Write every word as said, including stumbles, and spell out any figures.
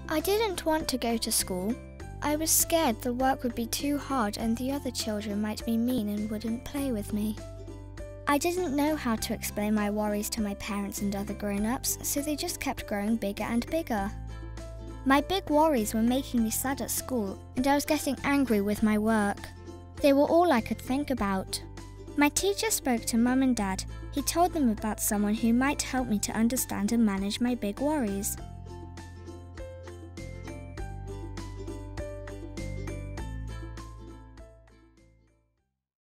I didn't want to go to school. I was scared the work would be too hard and the other children might be mean and wouldn't play with me. I didn't know how to explain my worries to my parents and other grown-ups, so they just kept growing bigger and bigger. My big worries were making me sad at school, and I was getting angry with my work. They were all I could think about. My teacher spoke to Mum and Dad. He told them about someone who might help me to understand and manage my big worries.